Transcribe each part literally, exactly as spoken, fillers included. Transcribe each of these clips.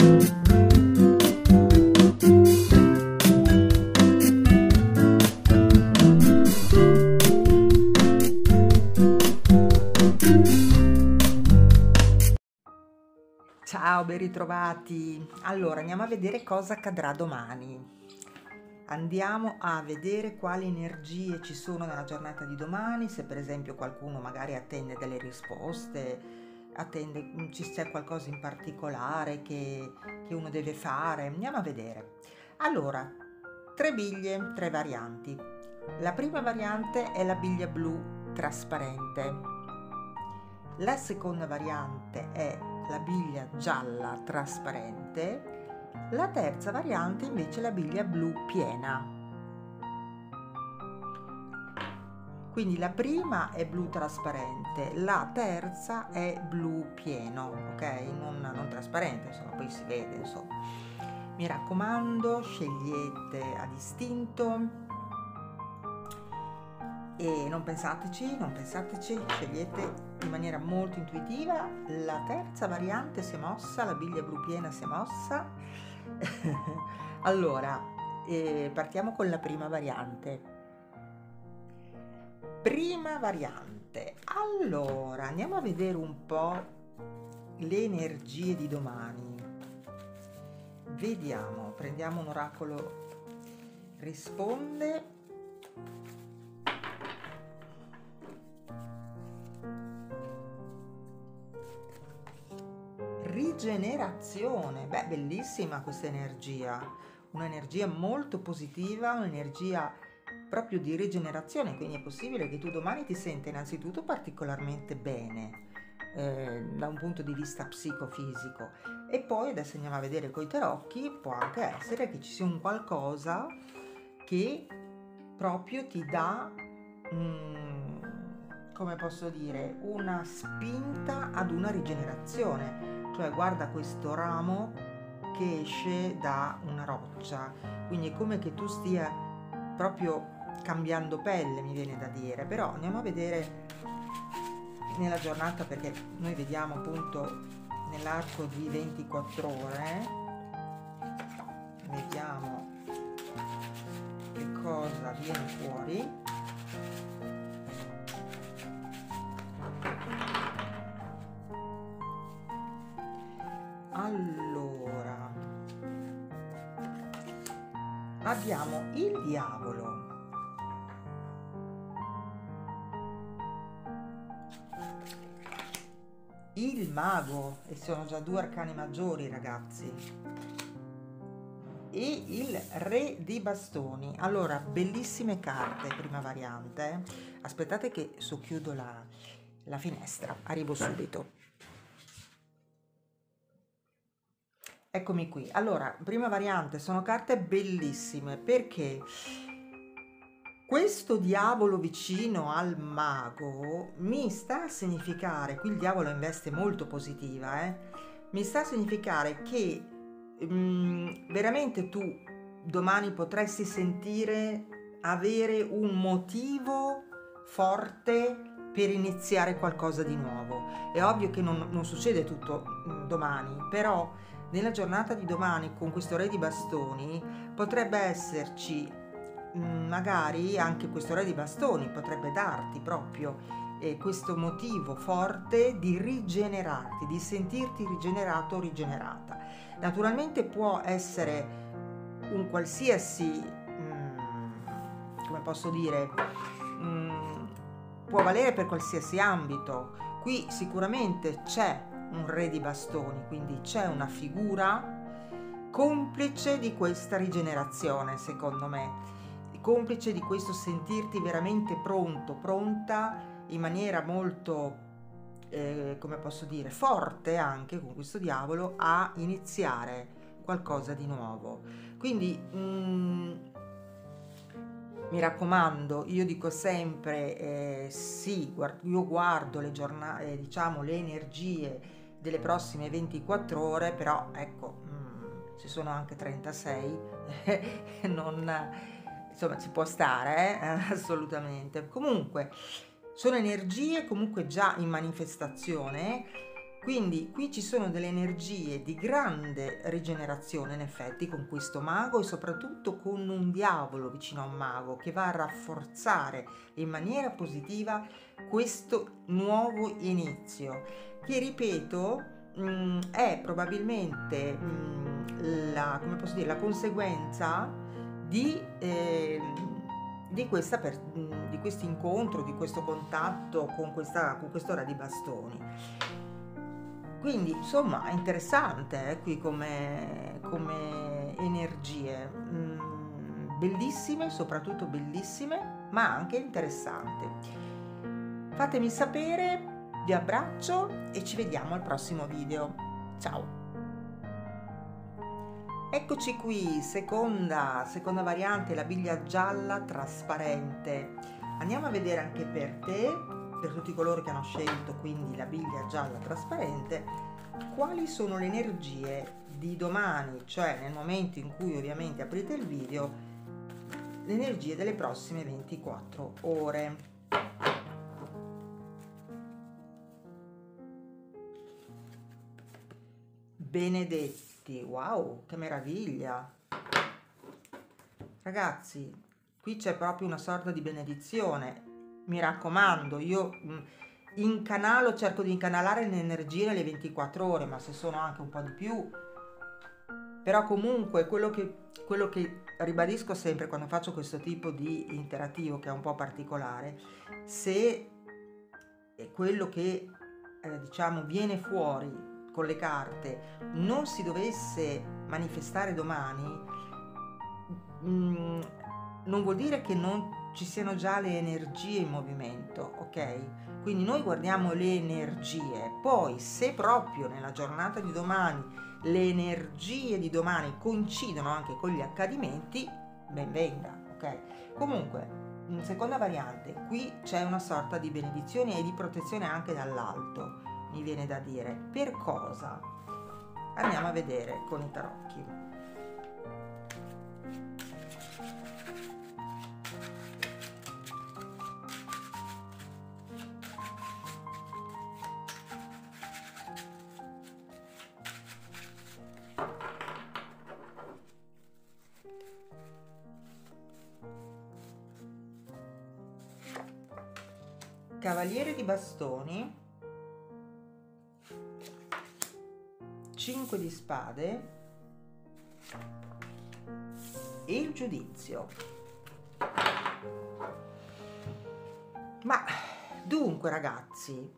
Ciao, ben ritrovati. Allora, andiamo a vedere cosa accadrà domani. Andiamo a vedere quali energie ci sono nella giornata di domani, se per esempio qualcuno magari attende delle risposte, attende, ci c'è qualcosa in particolare che, che uno deve fare. Andiamo a vedere. Allora, tre biglie, tre varianti. La prima variante è la biglia blu trasparente. La seconda variante è la biglia gialla trasparente. La terza variante invece è la biglia blu piena. Quindi la prima è blu trasparente, la terza è blu pieno, ok? Non, non trasparente, insomma, poi si vede, insomma. Mi raccomando, scegliete a distinto e non pensateci, non pensateci, scegliete in maniera molto intuitiva. La terza variante si è mossa, la biglia blu piena si è mossa. Allora, eh, partiamo con la prima variante. Prima variante. Allora, andiamo a vedere un po' le energie di domani. Vediamo, prendiamo un oracolo risponde. Rigenerazione, beh, bellissima questa energia, un'energia molto positiva, un'energia proprio di rigenerazione, quindi è possibile che tu domani ti senta innanzitutto particolarmente bene eh, da un punto di vista psicofisico, e poi adesso andiamo a vedere coi tarocchi, può anche essere che ci sia un qualcosa che proprio ti dà mm, come posso dire, una spinta ad una rigenerazione. Cioè, guarda questo ramo che esce da una roccia, quindi è come che tu stia proprio cambiando pelle, mi viene da dire. Però andiamo a vedere nella giornata, perché noi vediamo appunto nell'arco di ventiquattro ore, vediamo che cosa viene fuori. Allora, abbiamo il diavolo, il mago, e sono già due arcani maggiori, ragazzi, e il re di bastoni. Allora, bellissime carte, prima variante. Aspettate che socchiudo la, la finestra, arrivo subito. Eccomi qui. Allora, prima variante, sono carte bellissime perché questo diavolo vicino al mago mi sta a significare, qui il diavolo è in veste molto positiva, eh, mi sta a significare che mh, veramente tu domani potresti sentire, avere un motivo forte per iniziare qualcosa di nuovo. È ovvio che non, non succede tutto mh, domani, però nella giornata di domani con questo re di bastoni potrebbe esserci magari anche questo re di bastoni potrebbe darti proprio eh, questo motivo forte di rigenerarti, di sentirti rigenerato o rigenerata. Naturalmente può essere un qualsiasi mh, come posso dire mh, può valere per qualsiasi ambito. Qui sicuramente c'è un re di bastoni, quindi c'è una figura complice di questa rigenerazione, secondo me, complice di questo sentirti veramente pronto, pronta in maniera molto, eh, come posso dire, forte anche con questo diavolo a iniziare qualcosa di nuovo. Quindi mm, mi raccomando, io dico sempre eh, sì, guard- io guardo le giornate, eh, diciamo le energie delle prossime ventiquattro ore, però ecco, mh, ci sono anche trentasei, non, insomma ci può stare, eh? Assolutamente. Comunque sono energie comunque già in manifestazione, Quindi qui ci sono delle energie di grande rigenerazione in effetti con questo mago, e soprattutto con un diavolo vicino a un mago che va a rafforzare in maniera positiva questo nuovo inizio, che ripeto mh, è probabilmente mh, la, come posso dire, la conseguenza di, eh, di, questa per, di questo incontro, di questo contatto con questa con quest'ora di bastoni. Quindi insomma è interessante eh, qui come, come energie, mm, bellissime, soprattutto bellissime, ma anche interessanti. Fatemi sapere, vi abbraccio e ci vediamo al prossimo video. Ciao! Eccoci qui, seconda, seconda variante, la biglia gialla trasparente. Andiamo a vedere anche per te, per tutti coloro che hanno scelto quindi la biglia gialla trasparente, quali sono le energie di domani, cioè nel momento in cui ovviamente aprite il video, le energie delle prossime ventiquattro ore. Benedetti, wow, che meraviglia! Ragazzi, qui c'è proprio una sorta di benedizione. Mi raccomando, io incanalo, cerco di incanalare le energie nelle ventiquattro ore, ma se sono anche un po' di più, però comunque quello che, quello che ribadisco sempre quando faccio questo tipo di interattivo, che è un po' particolare, se quello che eh, diciamo viene fuori con le carte non si dovesse manifestare domani, mh, non vuol dire che non ci siano già le energie in movimento, ok? Quindi noi guardiamo le energie, poi se proprio nella giornata di domani le energie di domani coincidono anche con gli accadimenti, ben venga, ok? Comunque, in seconda variante, qui c'è una sorta di benedizione e di protezione anche dall'alto, mi viene da dire. Per cosa? Andiamo a vedere con i tarocchi. Cavaliere di bastoni, cinque di spade e il giudizio. Ma dunque ragazzi,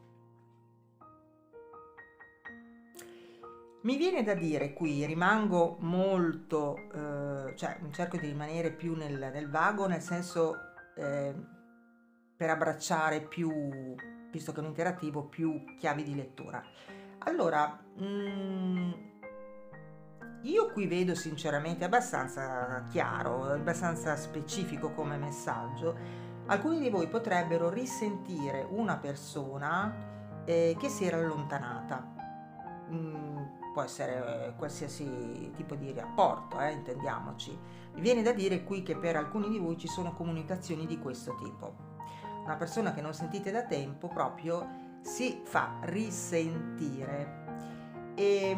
mi viene da dire qui, rimango molto, eh, cioè cerco di rimanere più nel, nel vago, nel senso eh, per abbracciare più, visto che è un interattivo, più chiavi di lettura. Allora, mh, io qui vedo sinceramente abbastanza chiaro, abbastanza specifico come messaggio. Alcuni di voi potrebbero risentire una persona eh, che si era allontanata. Mm, può essere qualsiasi tipo di rapporto, eh, intendiamoci. Mi viene da dire qui che per alcuni di voi ci sono comunicazioni di questo tipo. Una persona che non sentite da tempo proprio si fa risentire e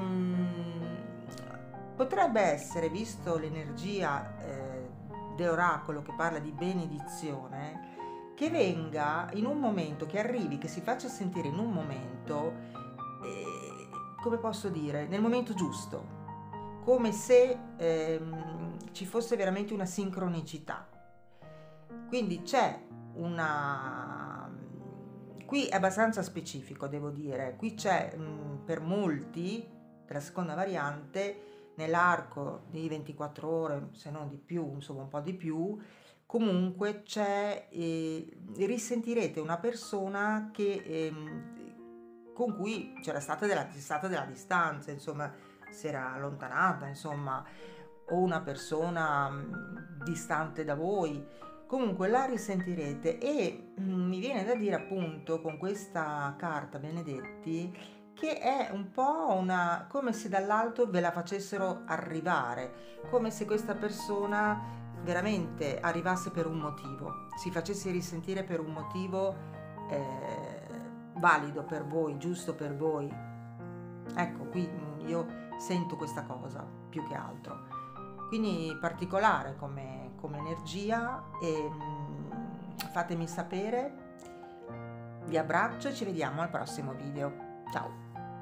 mh, potrebbe essere, visto l'energia eh, dell'oracolo che parla di benedizione, che venga in un momento, che arrivi, che si faccia sentire in un momento, eh, come posso dire, nel momento giusto, come se ehm, ci fosse veramente una sincronicità. Quindi c'è una, qui è abbastanza specifico, devo dire, qui c'è mh, per molti della seconda variante nell'arco di ventiquattro ore, se non di più, insomma un po' di più, comunque c'è, eh, risentirete una persona che, eh, con cui c'era stata della, stata della distanza, insomma si era allontanata, insomma, o una persona mh, distante da voi. Comunque la risentirete e mm, mi viene da dire appunto con questa carta Benedetti che è un po' una, come se dall'alto ve la facessero arrivare, come se questa persona veramente arrivasse per un motivo, si facesse risentire per un motivo eh, valido per voi, giusto per voi. Ecco, qui io sento questa cosa più che altro. Quindi particolare come, come energia, e mh, fatemi sapere. Vi abbraccio e ci vediamo al prossimo video. Ciao!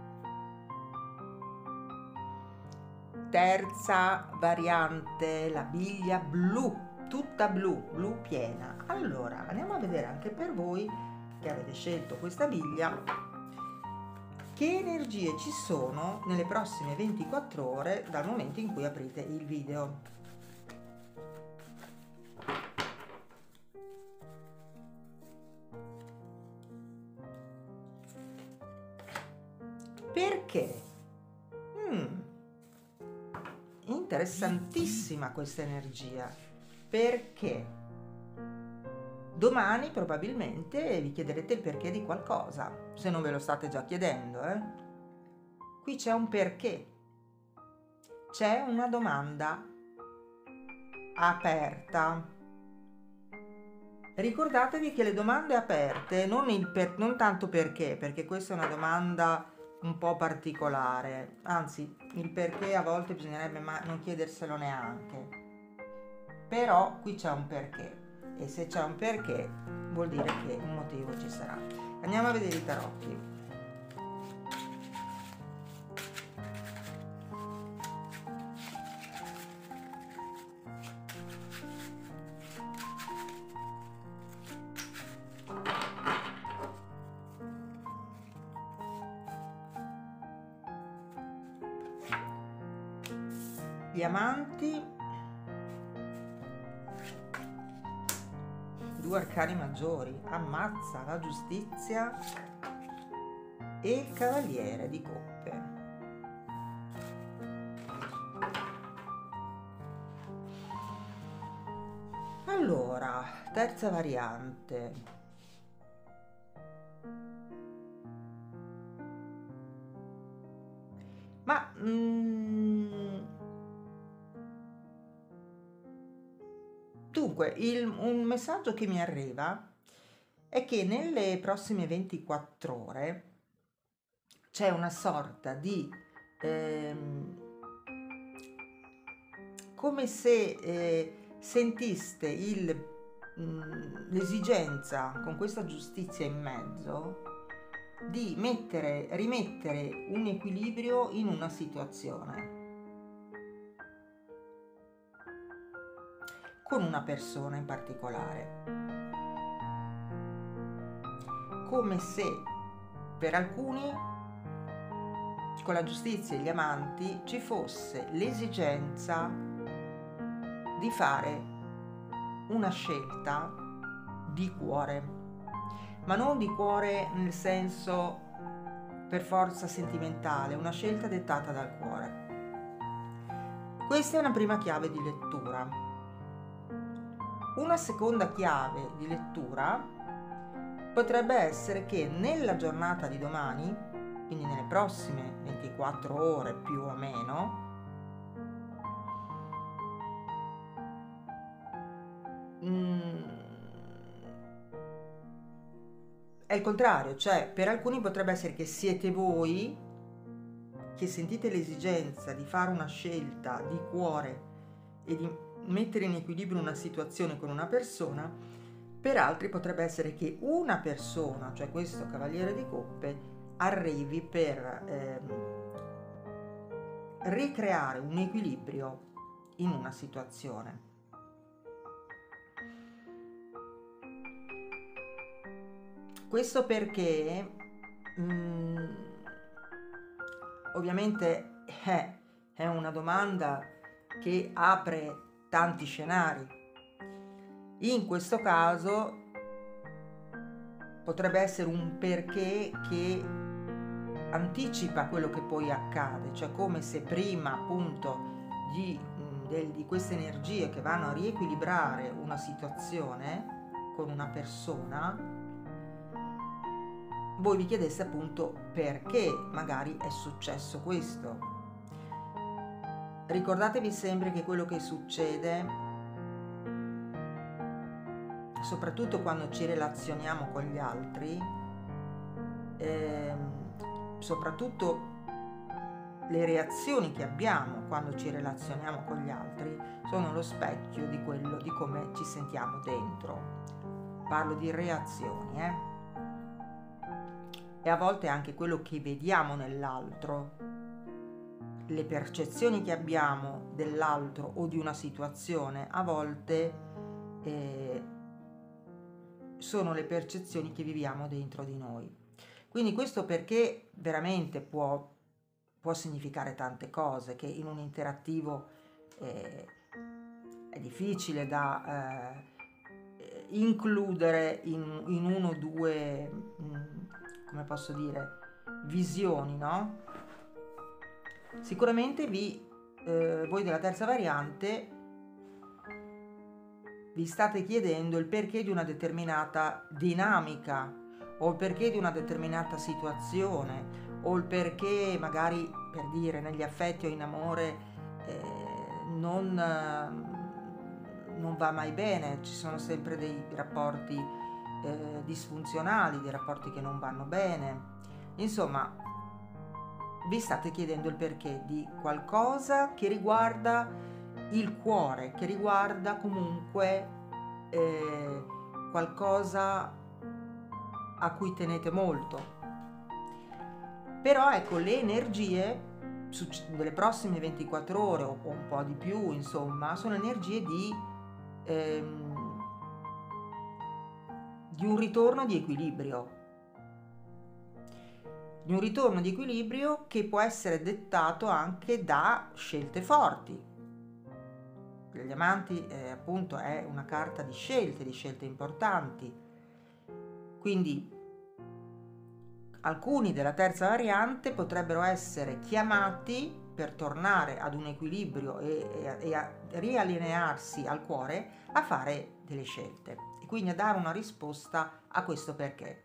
Terza variante, la biglia blu, tutta blu, blu piena. Allora, andiamo a vedere anche per voi che avete scelto questa biglia, che energie ci sono nelle prossime ventiquattro ore dal momento in cui aprite il video. Perché? Mm. Interessantissima questa energia, perché domani probabilmente vi chiederete il perché di qualcosa, se non ve lo state già chiedendo, eh? Qui c'è un perché, c'è una domanda aperta. Ricordatevi che le domande aperte, non, il per, non tanto perché, perché questa è una domanda un po' particolare, anzi il perché a volte bisognerebbe non chiederselo neanche, però qui c'è un perché, e se c'è un perché vuol dire che un motivo ci sarà. Andiamo a vedere i tarocchi. Gli amanti, due arcani maggiori, ammazza, la giustizia e il cavaliere di coppe. Allora, terza variante. Ma mm, dunque, il, un messaggio che mi arriva è che nelle prossime ventiquattro ore c'è una sorta di ehm, come se eh, sentiste l'esigenza, con questa giustizia in mezzo, di mettere, rimettere un equilibrio in una situazione con una persona in particolare, come se per alcuni con la giustizia e gli amanti ci fosse l'esigenza di fare una scelta di cuore, ma non di cuore nel senso per forza sentimentale, una scelta dettata dal cuore. Questa è una prima chiave di lettura. Una seconda chiave di lettura potrebbe essere che nella giornata di domani, quindi nelle prossime ventiquattro ore più o meno, è il contrario, cioè per alcuni potrebbe essere che siete voi che sentite l'esigenza di fare una scelta di cuore e di mettere in equilibrio una situazione con una persona. Per altri potrebbe essere che una persona, cioè questo cavaliere di coppe, arrivi per ehm, ricreare un equilibrio in una situazione. Questo perché mh, ovviamente è, è una domanda che apre tanti scenari. In questo caso potrebbe essere un perché che anticipa quello che poi accade, cioè come se prima appunto di, di, di queste energie che vanno a riequilibrare una situazione con una persona, voi vi chiedeste appunto perché magari è successo questo. Ricordatevi sempre che quello che succede, soprattutto quando ci relazioniamo con gli altri, ehm, soprattutto le reazioni che abbiamo quando ci relazioniamo con gli altri sono lo specchio di quello, di come ci sentiamo dentro. Parlo di reazioni, eh? E a volte anche quello che vediamo nell'altro, le percezioni che abbiamo dell'altro o di una situazione, a volte eh, sono le percezioni che viviamo dentro di noi. Quindi questo perché veramente può, può significare tante cose, che in un interattivo eh, è difficile da eh, includere in, in uno o due, mh, come posso dire, visioni, no? Sicuramente vi, eh, voi della terza variante vi state chiedendo il perché di una determinata dinamica o il perché di una determinata situazione o il perché magari, per dire, negli affetti o in amore eh, non, eh, non va mai bene, ci sono sempre dei rapporti eh, disfunzionali, dei rapporti che non vanno bene. Insomma, vi state chiedendo il perché di qualcosa che riguarda il cuore, che riguarda comunque eh, qualcosa a cui tenete molto. Però ecco, le energie delle prossime ventiquattro ore o un po' di più, insomma, sono energie di, ehm, di un ritorno di equilibrio. Di un ritorno di equilibrio che può essere dettato anche da scelte forti. Per gli amanti eh, appunto è una carta di scelte, di scelte importanti. Quindi alcuni della terza variante potrebbero essere chiamati per tornare ad un equilibrio e, e, e a riallinearsi al cuore a fare delle scelte e quindi a dare una risposta a questo perché.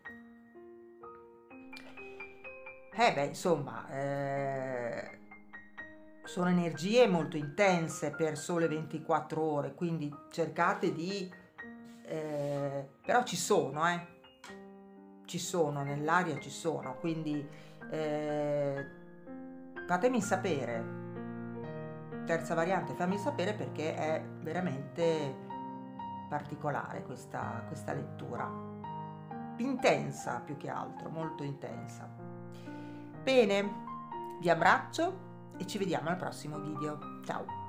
Eh beh, insomma, eh, sono energie molto intense per sole ventiquattro ore, quindi cercate di... Eh, però ci sono, eh. Ci sono, nell'aria ci sono, quindi eh, fatemi sapere, terza variante, fammi sapere perché è veramente particolare questa, questa lettura, intensa più che altro, molto intensa. Bene, vi abbraccio e ci vediamo al prossimo video. Ciao!